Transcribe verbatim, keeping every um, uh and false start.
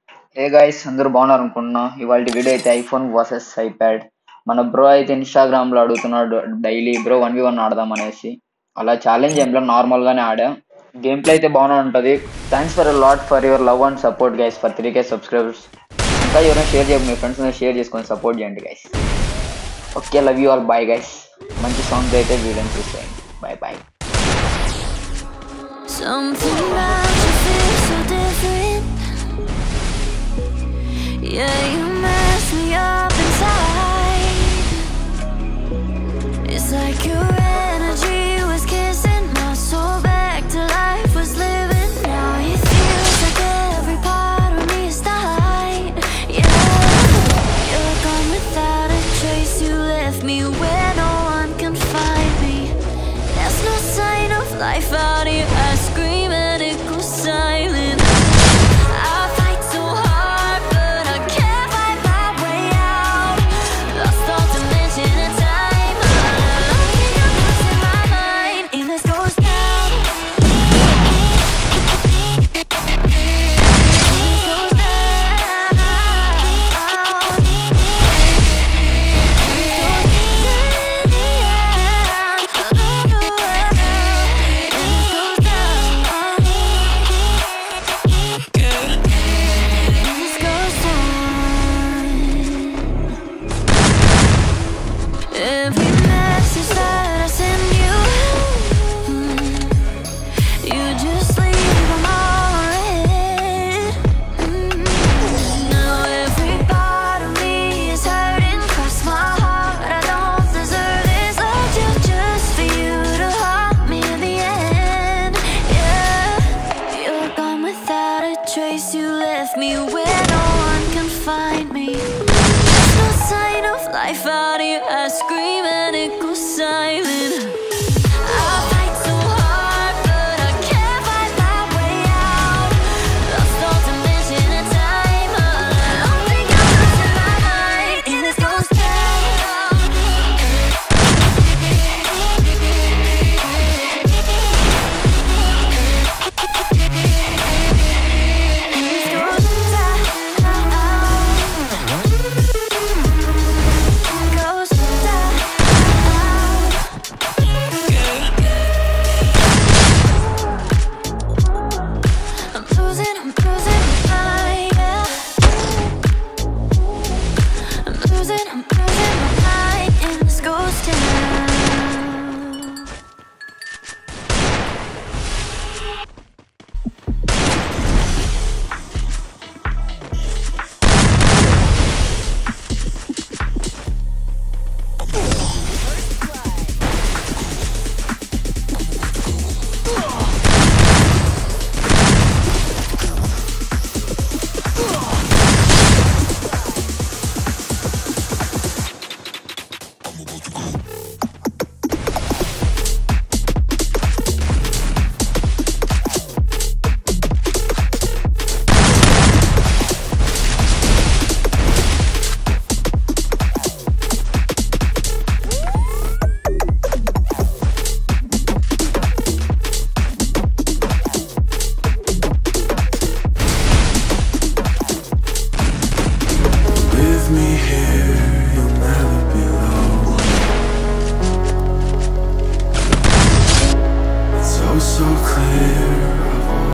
ఏ guys అందరూ బాగున్నారు అనుకుంటున్నా. ఇవాళ వీడియో అయితే ఐఫోన్ వర్సెస్ ఐప్యాడ్. మన బ్రో అయితే ఇన్స్టాగ్రామ్ లో అడుగుతున్నాడు daily bro one v one ఆడదాం అనేసి. అలా ఛాలెంజ్ ఏం నార్మల్ గానే ఆడా. గేమ్ ప్లే అయితే బాగానే ఉంటది. Thanks for lot for your love and support guys for three K subscribers. ఇంకా ఎవరైనా షేర్ చేయండి, మీ ఫ్రెండ్స్ షేర్ చేసుకొని సపోర్ట్ చేయండి guys. Okay, love you all, bye guys. మంచి సాంగ్స్ అయితే వీడియోని చూసేయండి. Bye bye. Something about you feels so different. Yeah, you mess me up inside. It's like your energy was kissing my soul back to life, was living. Now it feels like every part of me is dying. Yeah, you're gone without a trace. You left me where no one can find me. There's no sign of life out here. I scream and it goes silent. I fight so hard, but I can't fight my way out. Lost all dimension and time. I'm losing my mind, and this goes down. This goes every message that I send you, you just leave them all read. Now every part of me is hurting, cross my heart. I don't deserve this love, just just for you to haunt me in the end. Yeah, you're gone without a trace. You left me where no one can find me. There's no sign of life out here. I scream and it goes silent.